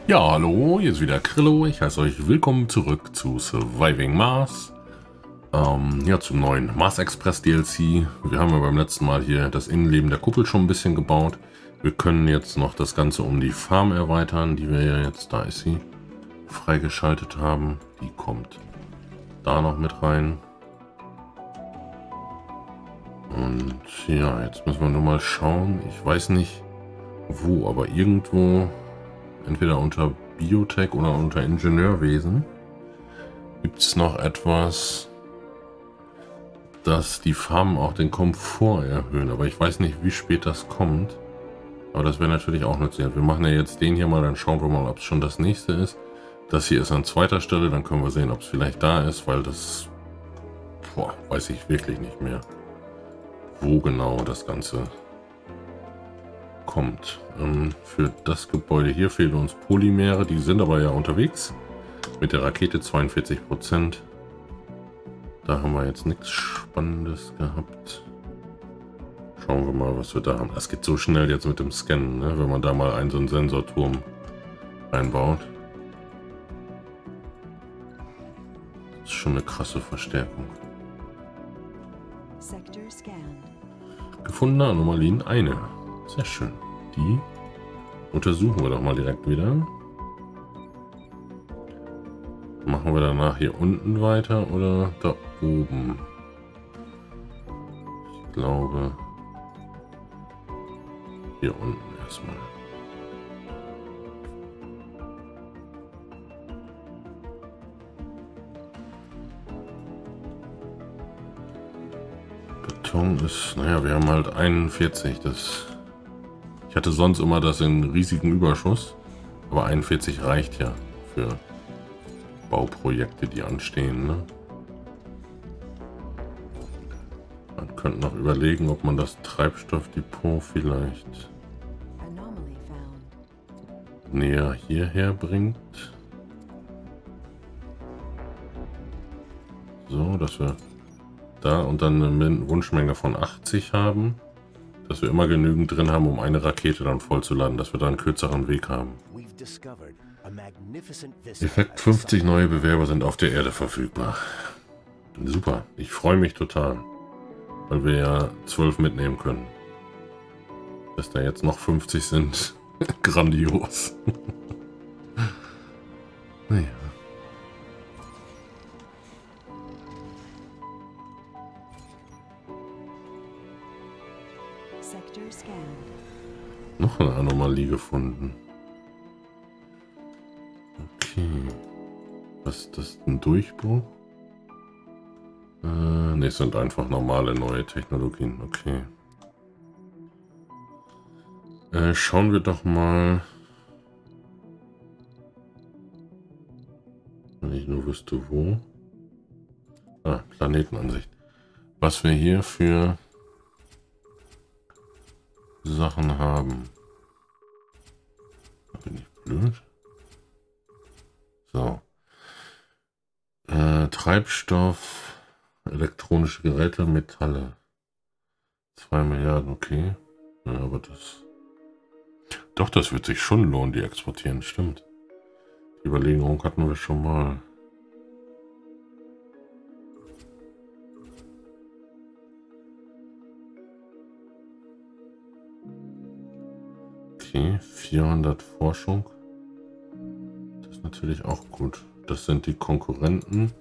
Ja, hallo, hier ist wieder Krillo. Ich heiße euch willkommen zurück zu Surviving Mars. Ja, zum neuen Mars Express DLC. Wir haben ja beim letzten Mal hier das Innenleben der Kuppel schon ein bisschen gebaut. Wir können jetzt noch das Ganze um die Farm erweitern, die wir ja jetzt, da ist sie, freigeschaltet haben. Die kommt da noch mit rein. Und ja, jetzt müssen wir nur mal schauen. Ich weiß nicht wo, aber irgendwo, entweder unter Biotech oder unter Ingenieurwesen, gibt es noch etwas, dass die Farmen auch den Komfort erhöhen. Aber ich weiß nicht, wie spät das kommt. Aber das wäre natürlich auch nützlich. Wir machen ja jetzt den hier mal, dann schauen wir mal, ob es schon das nächste ist. Das hier ist an zweiter Stelle, dann können wir sehen, ob es vielleicht da ist, weil das, weiß ich wirklich nicht mehr, wo genau das Ganze kommt. Für das Gebäude hier fehlen uns Polymere, die sind aber ja unterwegs. Mit der Rakete 42%. Da haben wir jetzt nichts Spannendes gehabt. Schauen wir mal, was wir da haben. Das geht so schnell jetzt mit dem Scannen, ne? Wenn man da mal so einen Sensorturm einbaut. Das ist schon eine krasse Verstärkung. Gefundene Anomalien eine. Sehr schön. Die untersuchen wir doch mal direkt wieder. Machen wir danach hier unten weiter oder da oben? Ich glaube hier unten erstmal. Beton ist, naja, wir haben halt 41. Ich hatte sonst immer das in riesigen Überschuss, aber 41 reicht ja für Bauprojekte, die anstehen. Ne? Man könnte noch überlegen, ob man das Treibstoffdepot vielleicht näher hierher bringt. So, dass wir da und dann eine Wunschmenge von 80 haben. Dass wir immer genügend drin haben, um eine Rakete dann vollzuladen, dass wir da einen kürzeren Weg haben. Effekt 50 neue Bewerber sind auf der Erde verfügbar. Super, ich freue mich total, weil wir ja 12 mitnehmen können. Dass da jetzt noch 50 sind, grandios. Naja. Noch eine Anomalie gefunden. Okay. Was ist das? Ein Durchbruch? Ne, es sind einfach normale neue Technologien. Okay. Schauen wir doch mal. Wenn ich nur wüsste, wo. Ah, Planetenansicht. Was wir hier für Sachen haben. Da bin ich blöd. So. Treibstoff, elektronische Geräte, Metalle. 2 Milliarden, okay. Ja, aber das... Doch, das wird sich schon lohnen, die exportieren, stimmt. Die Überlegung hatten wir schon mal. Okay, 400 Forschung. Das ist natürlich auch gut. Das sind die Konkurrenten.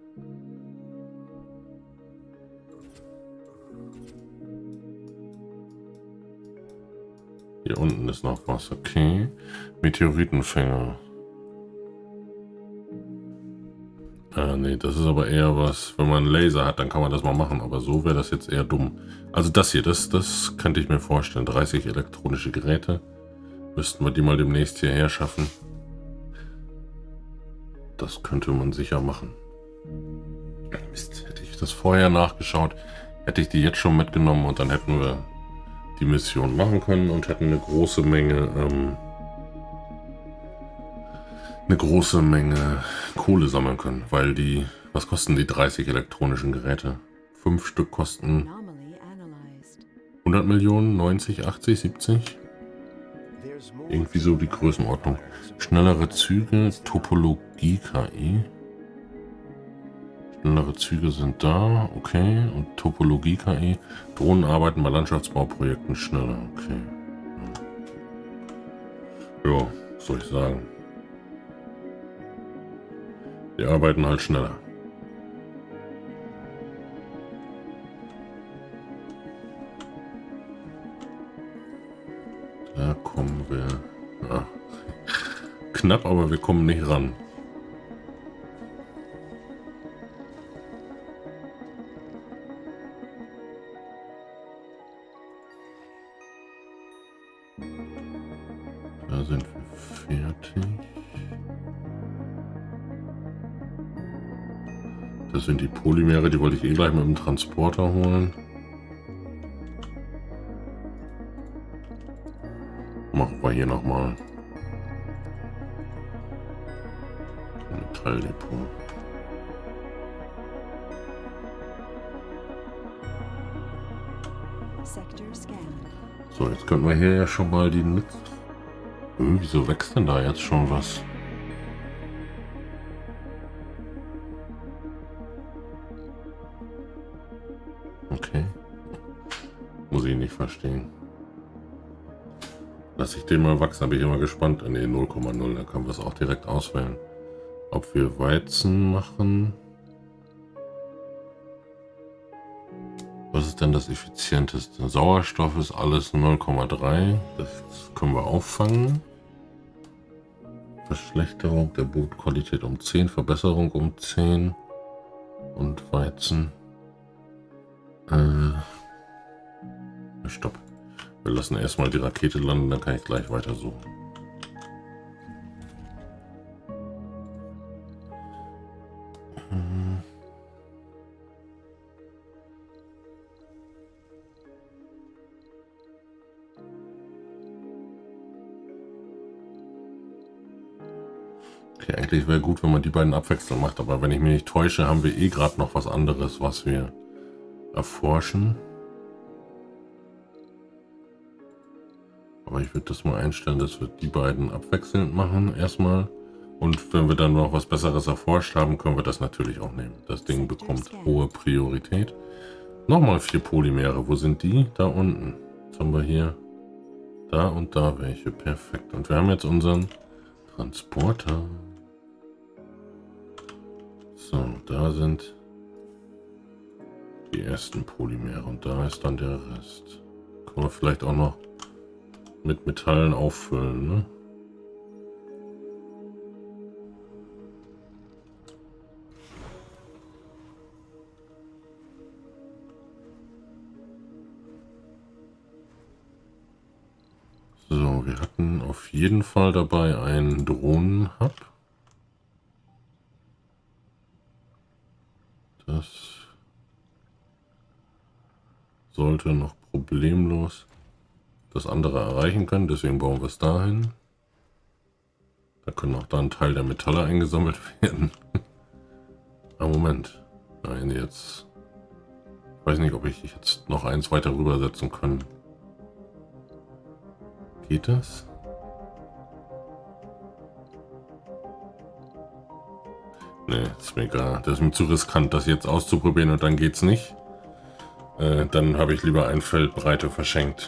Hier unten ist noch was, okay. Meteoritenfänger. Nee, das ist aber eher was, wenn man einen Laser hat, dann kann man das mal machen. Aber so wäre das jetzt eher dumm. Also das hier, das könnte ich mir vorstellen. 30 elektronische Geräte. Müssten wir die mal demnächst hierher schaffen. Das könnte man sicher machen. Mist, hätte ich das vorher nachgeschaut, hätte ich die jetzt schon mitgenommen und dann hätten wir die Mission machen können und hätten eine große Menge Kohle sammeln können, weil die, was kosten die 30 elektronischen Geräte? 5 Stück kosten 100 Millionen, 90, 80, 70? Irgendwie so die Größenordnung. Schnellere Züge, Topologie-KI. Schnellere Züge sind da, okay. Und Topologie-KI. Drohnen arbeiten bei Landschaftsbauprojekten schneller, okay. Ja, was soll ich sagen? Die arbeiten halt schneller. Da kommen wir... Ja. Knapp, aber wir kommen nicht ran. Da sind wir fertig. Das sind die Polymere, die wollte ich eh gleich mit dem Transporter holen. Machen wir hier nochmal. Metalldepot. So, jetzt könnten wir hier ja schon mal die Netz... wieso wächst denn da jetzt schon was? Okay. Muss ich nicht verstehen. Lass ich den mal wachsen, da bin ich immer gespannt. Ne, 0,0, da können wir es auch direkt auswählen. Ob wir Weizen machen. Was ist denn das effizienteste? Sauerstoff ist alles 0,3. Das können wir auffangen. Verschlechterung der Bodenqualität um 10, Verbesserung um 10 und Weizen. Stopp. Wir lassen erstmal die Rakete landen, dann kann ich gleich weiter suchen. Okay, eigentlich wäre gut, wenn man die beiden abwechselnd macht, aber wenn ich mich nicht täusche, haben wir eh gerade noch was anderes, was wir erforschen. Aber ich würde das mal einstellen, dass wir die beiden abwechselnd machen erstmal. Und wenn wir dann noch was Besseres erforscht haben, können wir das natürlich auch nehmen. Das Ding bekommt hohe Priorität. Nochmal 4 Polymere. Wo sind die? Da unten. Jetzt haben wir hier da und da welche. Perfekt. Und wir haben jetzt unseren Transporter. So, da sind die ersten Polymere und da ist dann der Rest. Können wir vielleicht auch noch mit Metallen auffüllen, ne? So, wir hatten auf jeden Fall dabei einen Drohnenhub. Das sollte noch problemlos das andere erreichen können, deswegen bauen wir es dahin. Da können auch da ein Teil der Metalle eingesammelt werden. Ah, Moment. Nein, jetzt... Ich weiß nicht, ob ich jetzt noch eins weiter rübersetzen kann. Geht das? Ne, ist mir egal. Das ist mir zu riskant, das jetzt auszuprobieren und dann geht's nicht. Dann habe ich lieber ein Feld Breite verschenkt.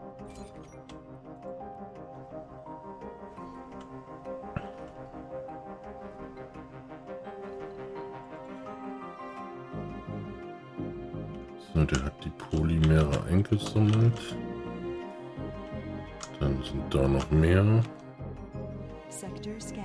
So, der hat die Polymere eingesammelt. Dann sind da noch mehr. Sector scanned.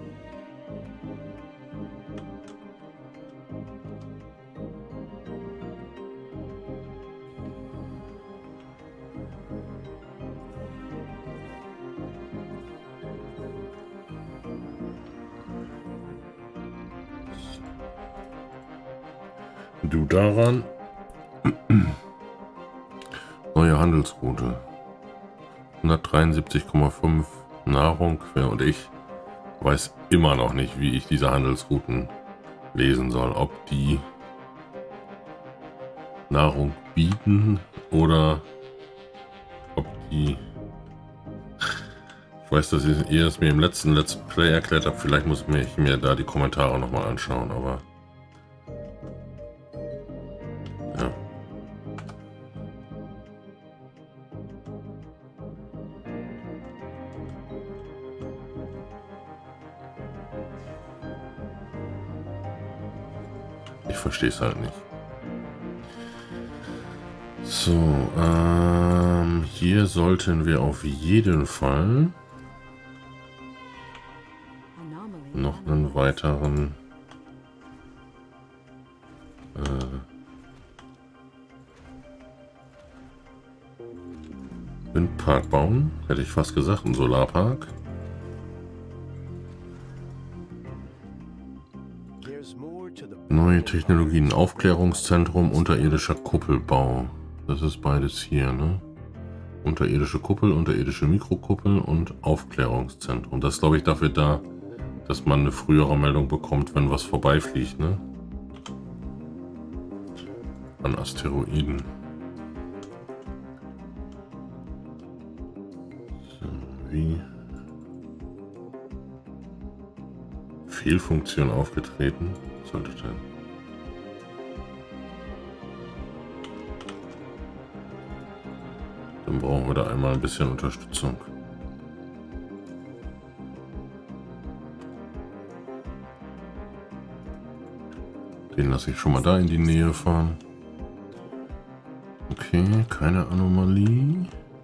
Du daran. Neue Handelsroute. 173,5 Nahrung. Und ich weiß immer noch nicht, wie ich diese Handelsrouten lesen soll. Ob die Nahrung bieten oder ob die Ich weiß, dass ihr es mir im letzten Let's Play erklärt habt. Vielleicht muss ich mir da die Kommentare nochmal anschauen, aber... Ja. Ich verstehe es halt nicht. So, hier sollten wir auf jeden Fall noch einen weiteren Windpark bauen. Hätte ich fast gesagt, ein Solarpark. Neue Technologien, Aufklärungszentrum, unterirdischer Kuppelbau. Das ist beides hier, ne? Unterirdische Kuppel, unterirdische Mikrokuppel und Aufklärungszentrum. Das glaube ich dafür da, dass man eine frühere Meldung bekommt, wenn was vorbeifliegt, ne? An Asteroiden. So, wie? Fehlfunktion aufgetreten. Was sollte denn? Dann brauchen wir da einmal ein bisschen Unterstützung. Den lasse ich schon mal da in die Nähe fahren. Okay, keine Anomalie.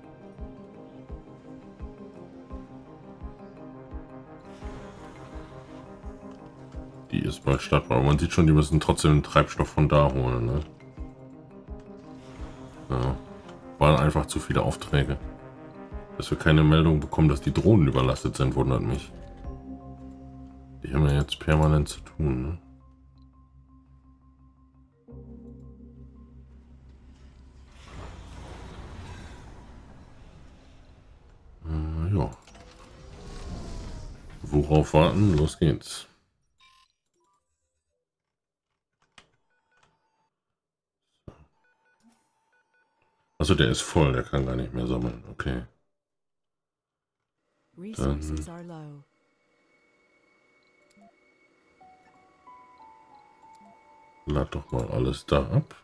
Die ist bald startbar. Man sieht schon, die müssen trotzdem den Treibstoff von da holen, ne? Ja. Waren einfach zu viele Aufträge. Dass wir keine Meldung bekommen, dass die Drohnen überlastet sind, wundert mich. Die haben ja jetzt permanent zu tun, ne? Ja. Worauf warten? Los geht's. Also der ist voll, der kann gar nicht mehr sammeln. Okay. Dann lad doch mal alles da ab.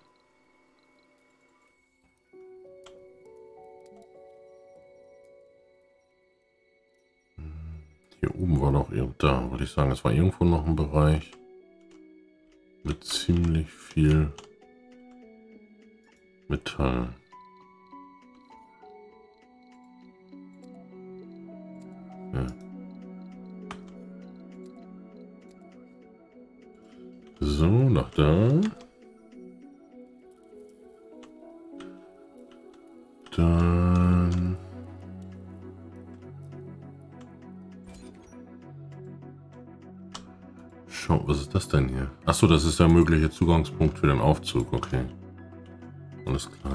Hier oben war noch da, würde ich sagen, es war irgendwo noch ein Bereich mit ziemlich viel Metall. Ja. So, nach da. Dann schau, was ist das denn hier? Achso, das ist der mögliche Zugangspunkt für den Aufzug. Okay. Alles klar.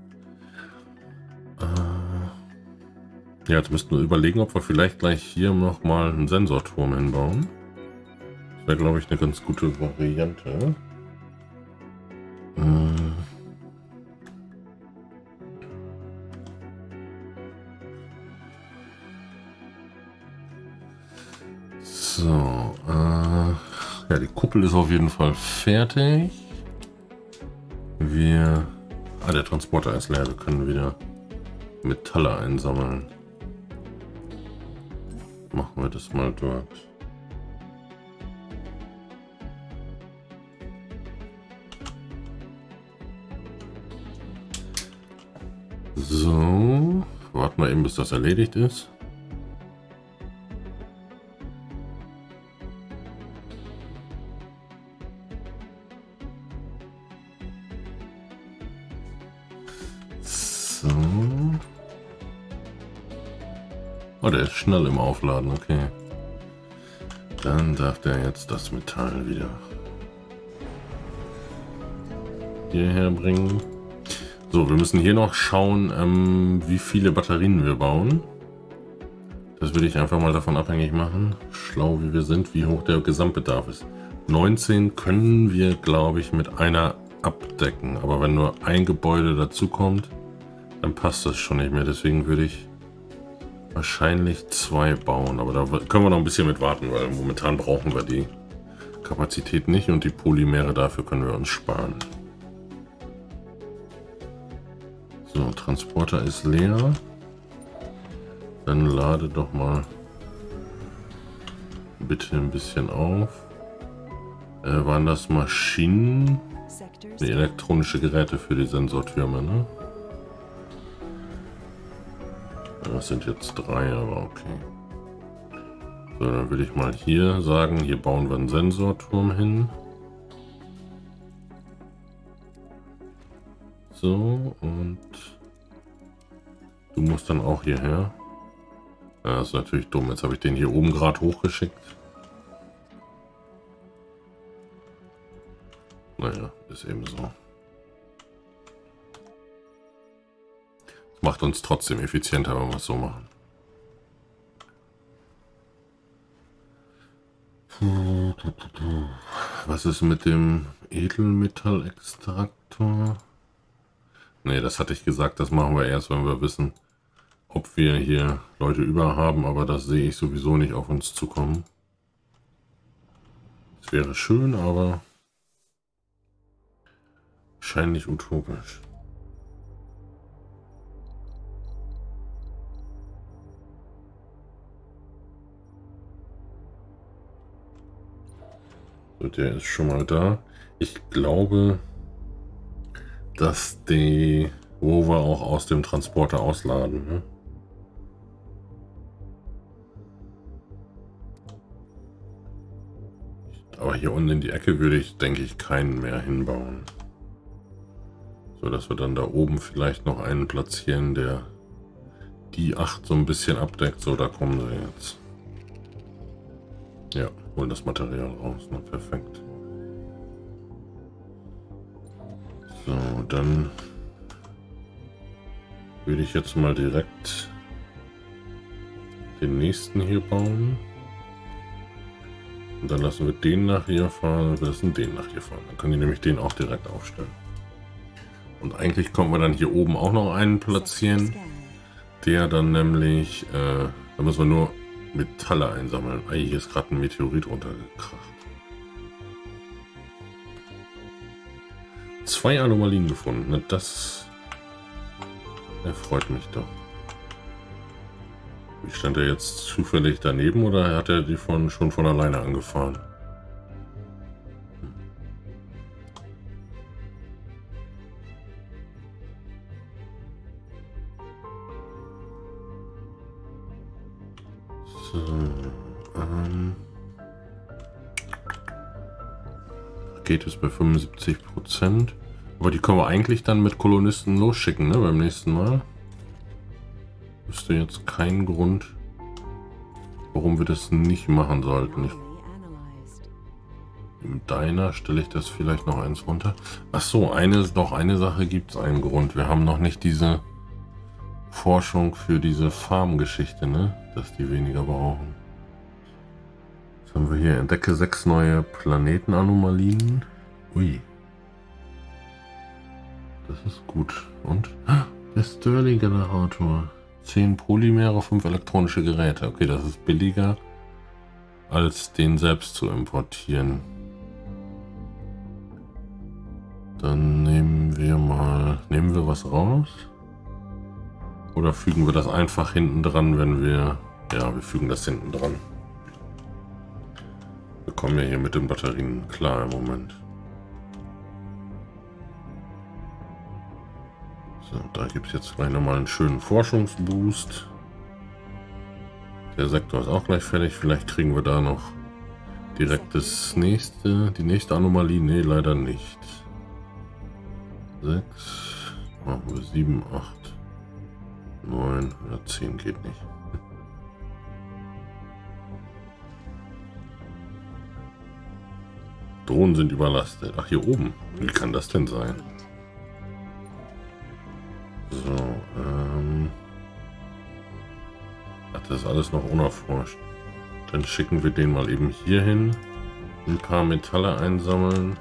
Ja, jetzt müssten wir überlegen, ob wir vielleicht gleich hier noch mal einen Sensorturm hinbauen. Das wäre, glaube ich, eine ganz gute Variante. So, ja, die Kuppel ist auf jeden Fall fertig. Der Transporter ist leer, wir können wieder Metalle einsammeln. Machen wir das mal dort. So, warten wir eben, bis das erledigt ist. So. Oh, der ist schnell im Aufladen, okay. Dann darf der jetzt das Metall wieder hierher bringen. So, wir müssen hier noch schauen, wie viele Batterien wir bauen. Das würde ich einfach mal davon abhängig machen, schlau wie wir sind, wie hoch der Gesamtbedarf ist. 19 können wir, glaube ich, mit einer abdecken. Aber wenn nur ein Gebäude dazu kommt, dann passt das schon nicht mehr. Deswegen würde ich wahrscheinlich 2 bauen, aber da können wir noch ein bisschen mit warten, weil momentan brauchen wir die Kapazität nicht und die Polymere dafür können wir uns sparen. So, Transporter ist leer. Dann lade doch mal bitte ein bisschen auf. Waren das Maschinen? Die elektronische Geräte für die Sensortürme, ne? Das sind jetzt 3, aber okay. So, dann würde ich mal hier sagen, hier bauen wir einen Sensorturm hin. So, und du musst dann auch hierher. Ja, das ist natürlich dumm. Jetzt habe ich den hier oben gerade hochgeschickt. Naja, ist eben so. Macht uns trotzdem effizienter, wenn wir es so machen. Was ist mit dem Edelmetallextraktor? Ne, das hatte ich gesagt, das machen wir erst, wenn wir wissen, ob wir hier Leute über haben, aber das sehe ich sowieso nicht auf uns zukommen. Es wäre schön, aber wahrscheinlich utopisch. So, der ist schon mal da. Ich glaube, dass die Rover auch aus dem Transporter ausladen. Ne? Aber hier unten in die Ecke würde ich, denke ich, keinen mehr hinbauen. So, dass wir dann da oben vielleicht noch einen platzieren, der die 8 so ein bisschen abdeckt. So, da kommen sie jetzt. Ja, holen das Material raus. Na, perfekt. So, dann würde ich jetzt mal direkt den nächsten hier bauen. Und dann lassen wir den nach hier fahren. Wir lassen den nach hier fahren. Dann können die nämlich den auch direkt aufstellen. Und eigentlich kommen wir dann hier oben auch noch einen platzieren. Der dann nämlich, da müssen wir nur Metalle einsammeln. Ei, hier ist gerade ein Meteorit runtergekracht. 2 Anomalien gefunden. Na, das erfreut mich doch. Wie stand er jetzt zufällig daneben oder hat er die schon von alleine angefahren? So, Paket ist bei 75%. Aber die können wir eigentlich dann mit Kolonisten losschicken, ne, beim nächsten Mal. Wüsste jetzt keinen Grund, warum wir das nicht machen sollten. Im Diner stelle ich das vielleicht noch eins runter. Ach so, eine Sache gibt es einen Grund. Wir haben noch nicht diese Forschung für diese Farm-Geschichte, ne? Dass die weniger brauchen. Jetzt haben wir hier, entdecke 6 neue Planetenanomalien. Ui. Das ist gut. Und der Stirling-Generator. 10 Polymere, 5 elektronische Geräte. Okay, das ist billiger, als den selbst zu importieren. Dann nehmen wir was raus. Oder fügen wir das einfach hinten dran, wenn wir... Ja, wir fügen das hinten dran. Wir kommen ja hier mit den Batterien klar im Moment. So, da gibt es jetzt gleich nochmal einen schönen Forschungsboost. Der Sektor ist auch gleich fertig. Vielleicht kriegen wir da noch direkt die nächste Anomalie. Nee, leider nicht. 6, machen wir 7, 8, 9, ja, 10 geht nicht. Drohnen sind überlastet. Ach, hier oben. Wie kann das denn sein? So, ach, das ist alles noch unerforscht. Dann schicken wir den mal eben hier hin. Ein paar Metalle einsammeln.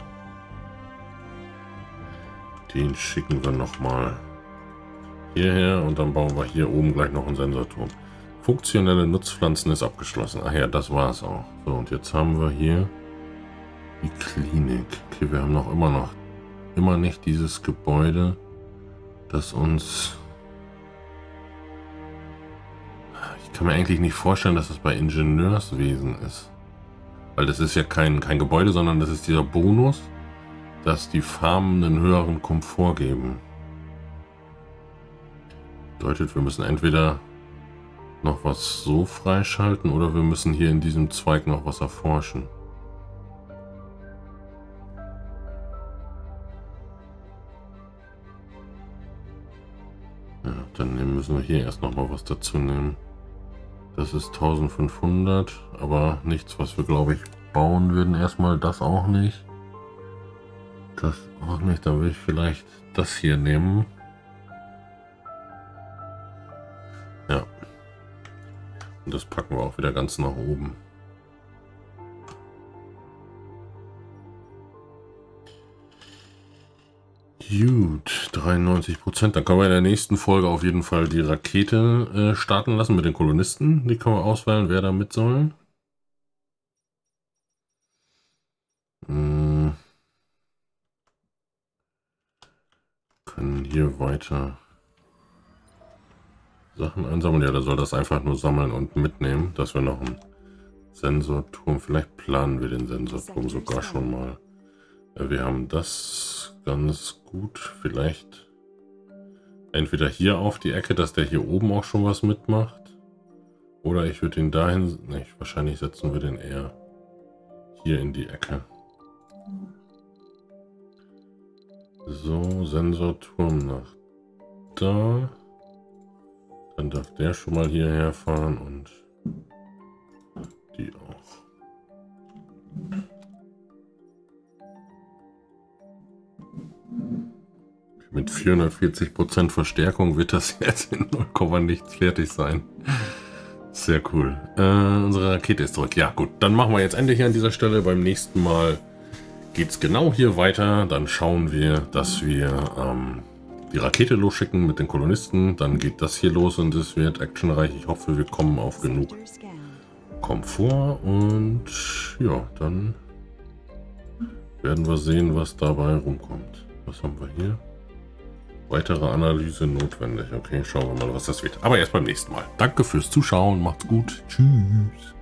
Den schicken wir noch mal hierher und dann bauen wir hier oben gleich noch einen Sensorturm. Funktionelle Nutzpflanzen ist abgeschlossen. Ach ja, das war es auch. So, und jetzt haben wir hier die Klinik. Okay, wir haben noch immer nicht dieses Gebäude, das uns... Ich kann mir eigentlich nicht vorstellen, dass das bei Ingenieurswesen ist. Weil das ist ja kein Gebäude, sondern das ist dieser Bonus, dass die Farmen einen höheren Komfort geben. Bedeutet, wir müssen entweder noch was so freischalten oder wir müssen hier in diesem Zweig noch was erforschen. Ja, dann müssen wir hier erst noch mal was dazu nehmen. Das ist 1500, aber nichts, was wir, glaube ich, bauen würden. Erstmal das auch nicht. Das auch nicht, dann will ich vielleicht das hier nehmen. Ja. Und das packen wir auch wieder ganz nach oben. Gut, 93%. Dann können wir in der nächsten Folge auf jeden Fall die Rakete starten lassen mit den Kolonisten. Die können wir auswählen, wer da mit soll. Können hier weiter Sachen einsammeln. Ja, da soll das einfach nur sammeln und mitnehmen, dass wir noch einen Sensorturm, vielleicht planen wir den Sensorturm sogar schon mal. Wir haben das ganz gut, vielleicht entweder hier auf die Ecke, dass der hier oben auch schon was mitmacht. Oder ich würde ihn dahin, wahrscheinlich setzen wir den eher hier in die Ecke. So, Sensorturm nach da. Dann darf der schon mal hierher fahren und die auch. Mit 440% Verstärkung wird das jetzt in 0, nichts fertig sein. Sehr cool. Unsere Rakete ist zurück. Ja gut, dann machen wir jetzt endlich an dieser Stelle. Beim nächsten Mal geht es genau hier weiter. Dann schauen wir, dass wir die Rakete losschicken mit den Kolonisten. Dann geht das hier los und es wird actionreich. Ich hoffe, wir kommen auf genug Komfort. Und ja, dann werden wir sehen, was dabei rumkommt. Was haben wir hier? Weitere Analyse notwendig. Okay, schauen wir mal, was das wird. Aber erst beim nächsten Mal. Danke fürs Zuschauen. Macht's gut. Tschüss.